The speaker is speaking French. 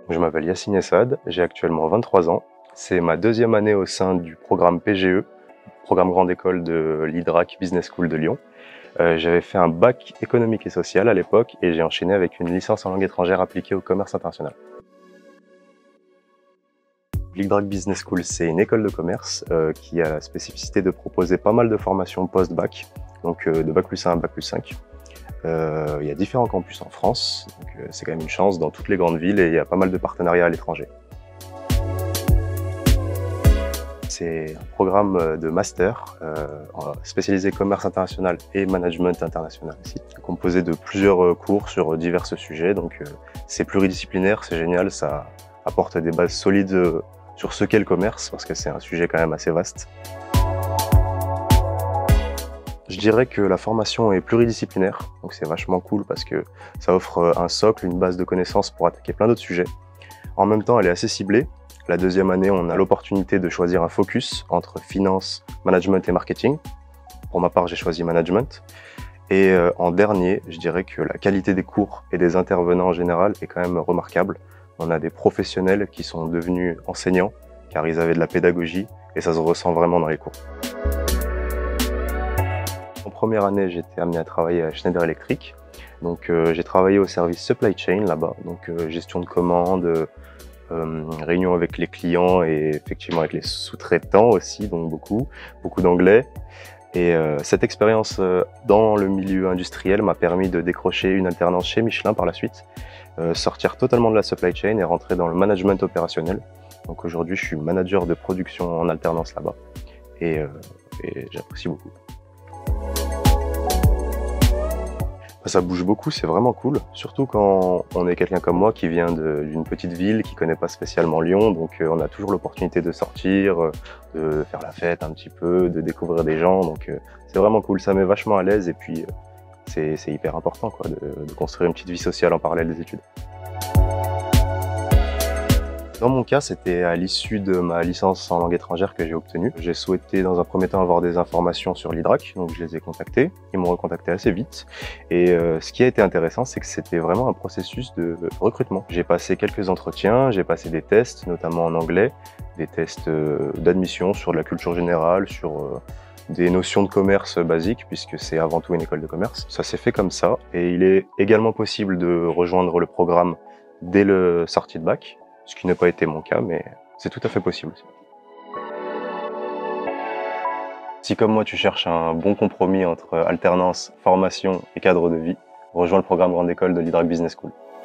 Je m'appelle Yassine Essad, j'ai actuellement 23 ans. C'est ma deuxième année au sein du programme PGE, programme Grande École de l'IDRAC Business School de Lyon. J'avais fait un bac économique et social à l'époque et j'ai enchaîné avec une licence en langue étrangère appliquée au commerce international. L'IDRAC Business School, c'est une école de commerce qui a la spécificité de proposer pas mal de formations post-bac, donc de bac+1 à bac+5. Il y a différents campus en France, donc c'est quand même une chance dans toutes les grandes villes et il y a pas mal de partenariats à l'étranger. C'est un programme de master spécialisé commerce international et management international aussi, composé de plusieurs cours sur divers sujets. Donc c'est pluridisciplinaire, c'est génial, ça apporte des bases solides sur ce qu'est le commerce parce que c'est un sujet quand même assez vaste. Je dirais que la formation est pluridisciplinaire, donc c'est vachement cool parce que ça offre un socle, une base de connaissances pour attaquer plein d'autres sujets. En même temps, elle est assez ciblée. La deuxième année, on a l'opportunité de choisir un focus entre finance, management et marketing. Pour ma part, j'ai choisi management. Et en dernier, je dirais que la qualité des cours et des intervenants en général est quand même remarquable. On a des professionnels qui sont devenus enseignants car ils avaient de la pédagogie et ça se ressent vraiment dans les cours. En première année, j'étais amené à travailler à Schneider Electric. Donc j'ai travaillé au service supply chain là-bas, donc gestion de commandes, réunion avec les clients et effectivement avec les sous-traitants aussi, donc beaucoup d'anglais. Et cette expérience dans le milieu industriel m'a permis de décrocher une alternance chez Michelin par la suite, sortir totalement de la supply chain et rentrer dans le management opérationnel. Donc aujourd'hui, je suis manager de production en alternance là-bas et j'apprécie beaucoup. Ça bouge beaucoup, c'est vraiment cool, surtout quand on est quelqu'un comme moi qui vient d'une petite ville, qui connaît pas spécialement Lyon, donc on a toujours l'opportunité de sortir, de faire la fête un petit peu, de découvrir des gens, donc c'est vraiment cool, ça met vachement à l'aise et puis c'est hyper important quoi, de construire une petite vie sociale en parallèle des études. Dans mon cas, c'était à l'issue de ma licence en langue étrangère que j'ai obtenue. J'ai souhaité dans un premier temps avoir des informations sur l'IDRAC, donc je les ai contactés. Ils m'ont recontacté assez vite. Et ce qui a été intéressant, c'est que c'était vraiment un processus de recrutement. J'ai passé quelques entretiens, j'ai passé des tests, notamment en anglais, des tests d'admission sur de la culture générale, sur des notions de commerce basiques, puisque c'est avant tout une école de commerce. Ça s'est fait comme ça. Et il est également possible de rejoindre le programme dès le sortie de bac. Ce qui n'a pas été mon cas, mais c'est tout à fait possible. Si comme moi tu cherches un bon compromis entre alternance, formation et cadre de vie, rejoins le programme Grande École de l'IDRAC Business School.